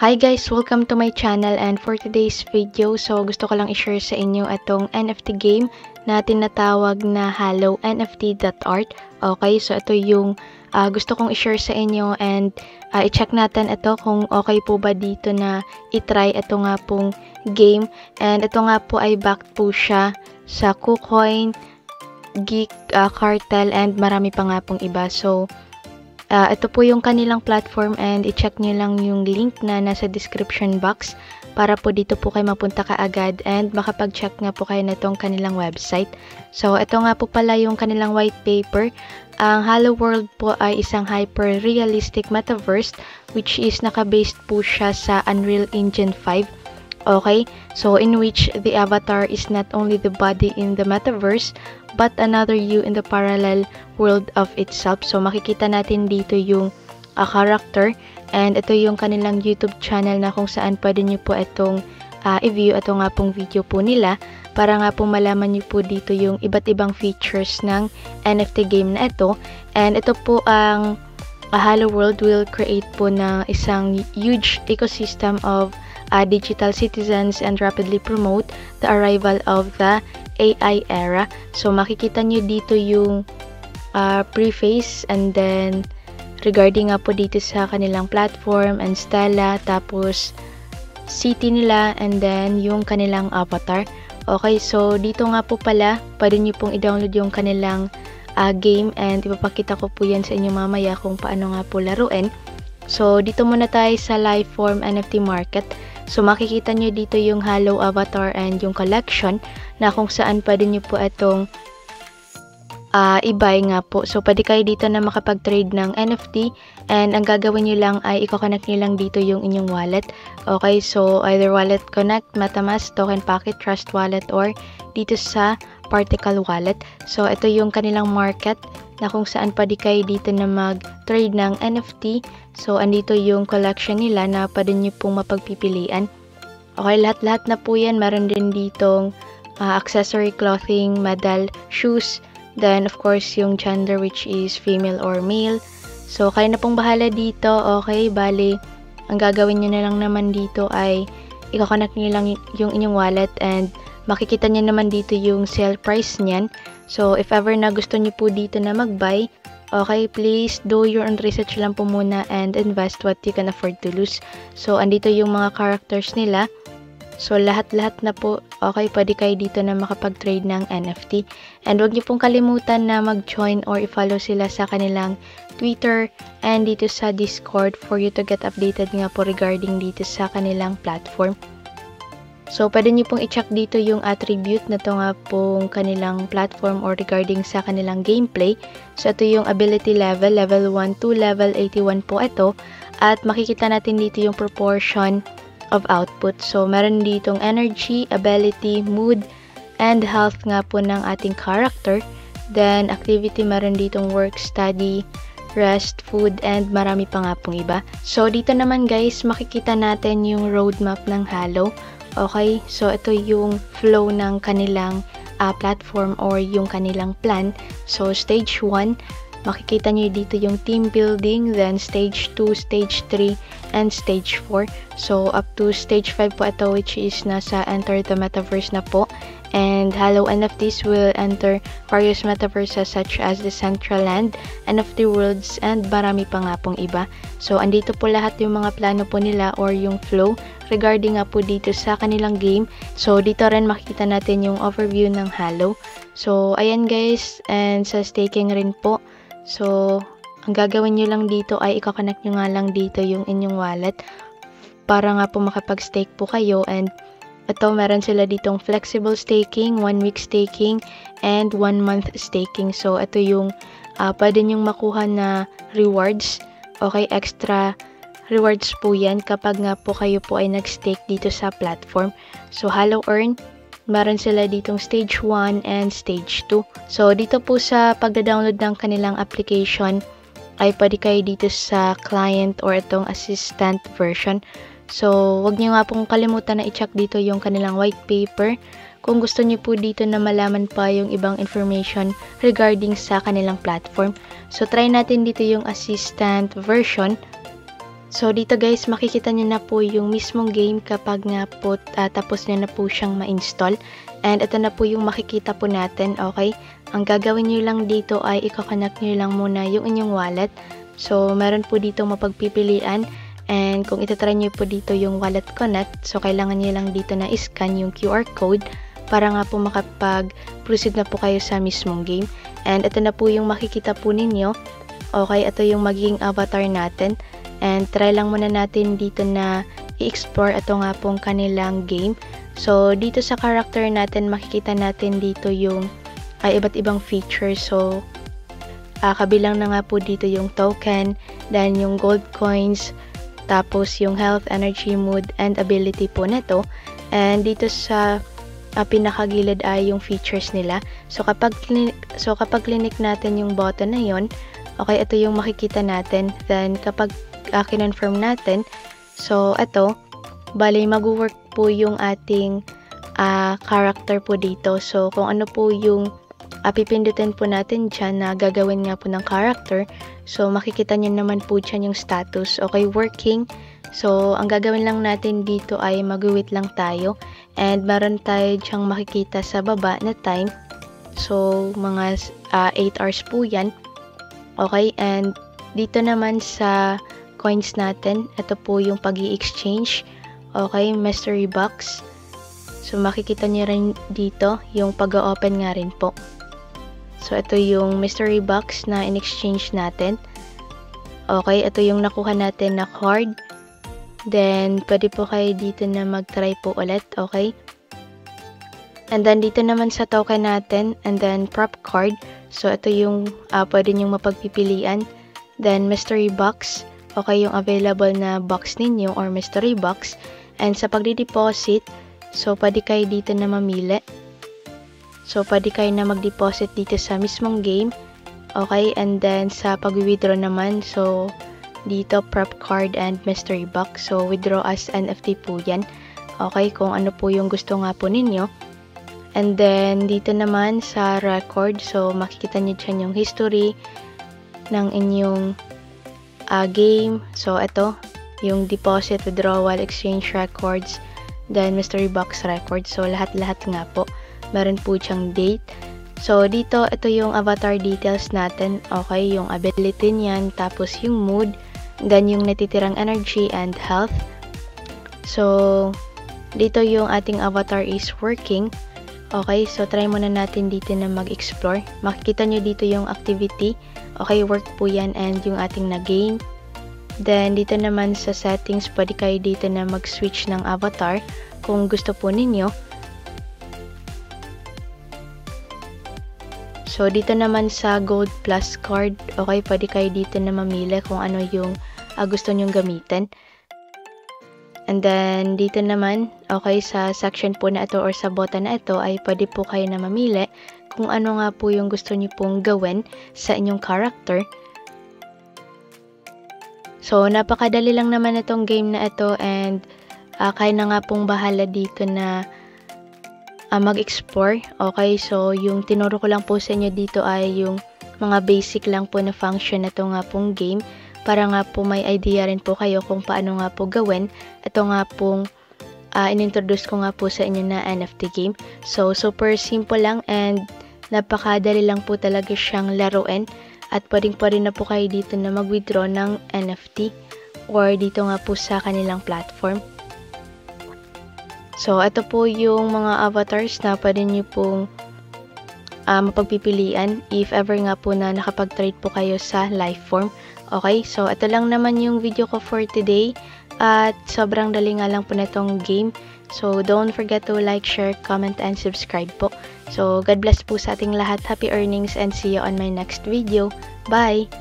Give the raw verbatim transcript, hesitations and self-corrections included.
Hi guys! Welcome to my channel, and for today's video, so gusto ko lang i-share sa inyo itong N F T game na tinatawag na Halo N F T dot art. Okay, so ito yung uh, gusto kong i-share sa inyo, and uh, i-check natin ito kung okay po ba dito na i-try ito nga pong game. And ito nga po ay backed po siya sa KuCoin, Geek, uh, Cartel, and marami pa nga pong iba. So Uh, ito po yung kanilang platform, and i-check nyo lang yung link na nasa description box para po dito po kayo mapunta kaagad and makapag-check nga po kayo na itong kanilang website. So, ito nga po pala yung kanilang white paper. Ang Halo World po ay isang hyper-realistic metaverse which is naka-based po siya sa Unreal Engine five. Okay, so in which the avatar is not only the body in the metaverse but another you in the parallel world of itself. So makikita natin dito yung uh, character, and ito yung kanilang YouTube channel na kung saan pwede nyo po itong uh, i-view. Ito nga pong video po nila para nga po malaman nyo po dito yung iba't ibang features ng N F T game na ito. And ito po ang uh, Halo World will create po na isang huge ecosystem of Uh, digital citizens and rapidly promote the arrival of the A I era. So makikita nyo dito yung uh, preface, and then regarding nga po dito sa kanilang platform and stela, tapos city nila, and then yung kanilang avatar. Okay, so dito nga po pala pwede nyo pong i-download yung kanilang uh, game, and ipapakita ko po yan sa inyo mamaya kung paano nga po laruin. So dito muna tayo sa Liveform N F T market. So makikita nyo dito yung Halo avatar and yung collection na kung saan pwede nyo po itong uh, i-buy nga po. So pwede kayo dito na makapag-trade ng N F T, and ang gagawin nyo lang ay i-connect nyo lang dito yung inyong wallet. Okay, so either Wallet Connect, MetaMask, Token Packet, Trust Wallet, or dito sa Particle Wallet. So ito yung kanilang market na kung saan pwede kayo dito na mag-trade ng N F T. So, andito yung collection nila na pwede nyo pong mapagpipilian. Okay, lahat-lahat na po yan. Meron din ditong uh, accessory, clothing, medal, shoes. Then, of course, yung gender which is female or male. So, kayo na pong bahala dito. Okay, bali, ang gagawin nyo na lang naman dito ay i-connect nyo lang yung inyong wallet, and makikita nyo naman dito yung sale price nyan. So, if ever na gusto nyo po dito na mag-buy, okay, please do your own research lang po muna and invest what you can afford to lose. So, andito yung mga characters nila. So, lahat-lahat na po, okay, pwede kayo dito na makapag-trade ng N F T. And huwag nyo pong kalimutan na mag-join or i-follow sila sa kanilang Twitter and dito sa Discord for you to get updated nga po regarding dito sa kanilang platform. So, pwede nyo pong i-check dito yung attribute na to nga pong kanilang platform or regarding sa kanilang gameplay. So, ito yung ability level, level one to level eighty-one po ito. At makikita natin dito yung proportion of output. So, meron ditong energy, ability, mood, and health nga po ng ating character. Then, activity, meron ditong work, study, rest, food, and marami pa nga pong iba. So, dito naman guys, makikita natin yung roadmap ng Halo. Okay, so ito yung flow ng kanilang uh, platform or yung kanilang plan. So stage one, makikita nyo dito yung team building, then stage two, stage three, and stage four. So up to stage five po ito, which is nasa enter the metaverse na po. And Halo N F Ts will enter various metaverses such as the Decentraland, N F T Worlds, and marami pa nga pong iba. So andito po lahat yung mga plano po nila or yung flow regarding nga po dito sa kanilang game. So dito rin makikita natin yung overview ng Halo. So ayan guys, and sa staking rin po. So ang gagawin nyo lang dito ay i-connect nyo nga lang dito yung inyong wallet para nga po makapag-stake po kayo. And ito, meron sila ditong flexible staking, one week staking, and one month staking. So, ito yung uh, pwede nyong makuha na rewards. Okay, extra rewards po yan kapag nga po kayo po ay nag-stake dito sa platform. So, Halo Earn, meron sila ditong stage one and stage two. So, dito po sa pagda-download ng kanilang application, ay pwede kayo dito sa client or itong assistant version. So, wag niyo nga pong kalimutan na i-check dito yung kanilang white paper kung gusto niyo po dito na malaman pa yung ibang information regarding sa kanilang platform. So, try natin dito yung assistant version. So dito guys, makikita nyo na po yung mismong game kapag nga po uh, tapos nyo na po siyang ma-install. And ito na po yung makikita po natin, okay? Ang gagawin nyo lang dito ay i-connect nyo lang muna yung inyong wallet. So meron po dito mapagpipilian. And kung itatry nyo po dito yung wallet connect, so kailangan nyo lang dito na i-scan yung Q R code para nga po makapag-proceed na po kayo sa mismong game. And ito na po yung makikita po ninyo. Okay, ito yung magiging avatar natin. And try lang muna natin dito na i-explore ito nga pong kanilang game. So, dito sa character natin, makikita natin dito yung ay, iba't ibang features. So, uh, kabilang na nga po dito yung token, then yung gold coins, tapos yung health, energy, mood, and ability po nito. And dito sa uh, pinakagilid ay yung features nila. So, kapag, so, kapag clinic natin yung button na yon, okay, ito yung makikita natin. Then, kapag uh, kinonfirm natin, so, ito, bali, mag-work po yung ating uh, character po dito. So, kung ano po yung uh, pipindutin po natin dyan na gagawin nga po ng character, so, makikita nyo naman po dyan yung status. Okay, working. So, ang gagawin lang natin dito ay mag-wait lang tayo. And, meron tayo dyang makikita sa baba na time. So, mga uh, eight hours po yan. Okay, and dito naman sa coins natin, ito po yung pag-i-exchange. Okay, mystery box. So, makikita niyo rin dito yung pag-open nga rin po. So, ito yung mystery box na in-exchange natin. Okay, ito yung nakuha natin na card. Then, pwede po kayo dito na mag-try po ulit. Okay. And then, dito naman sa token natin, and then prop card. So, ito yung uh, pwede nyong mapagpipilian. Then, mystery box. Okay, yung available na box ninyo or mystery box. And sa pagdi-deposit, so, pwede kayo dito na mamili. So, pwede kayo na mag-deposit dito sa mismong game. Okay, and then sa pag-withdraw naman, so, dito, prop card and mystery box. So, withdraw as N F T po yan. Okay, kung ano po yung gusto nga po ninyo. And then, dito naman sa record, so, makikita nyo dyan yung history ng inyong uh, game. So, ito, yung deposit, withdrawal, exchange records, then mystery box records. So, lahat-lahat nga po. Meron po diyang date. So, dito, ito yung avatar details natin. Okay, yung ability niyan, tapos yung mood, then yung natitirang energy and health. So, dito yung ating avatar is working. Okay, so try muna natin dito na mag-explore. Makikita nyo dito yung activity. Okay, work po yan and yung ating na-gain. Then, dito naman sa settings, pwede kayo dito na mag-switch ng avatar kung gusto po ninyo. So, dito naman sa Gold Plus card, okay, pwede kayo dito na mamili kung ano yung uh, gusto nyong gamitin. And then, dito naman, okay, sa section po na ito or sa button na ito ay pwede po kayo na mamili kung ano nga po yung gusto nyo pong gawin sa inyong character. So, napakadali lang naman itong game na ito and uh, kaya na nga pong bahala dito na uh, mag-explore. Okay, so yung tinuro ko lang po sa inyo dito ay yung mga basic lang po na function na ito nga pong game. Para nga po may idea rin po kayo kung paano nga po gawin. Ito nga pong uh, inintroduce ko nga po sa inyo na N F T game. So, super simple lang and napakadali lang po talaga siyang laruin. At pwedeng-pwede na po kayo dito na mag-withdraw ng N F T or dito nga po sa kanilang platform. So, ito po yung mga avatars na pwede nyo pong uh, mapagpipilian if ever nga po na nakapag-trade po kayo sa live form. Okay, so ito lang naman yung video ko for today at sobrang dali nga lang po na itong game. So don't forget to like, share, comment, and subscribe po. So God bless po sa ating lahat. Happy earnings and see you on my next video. Bye!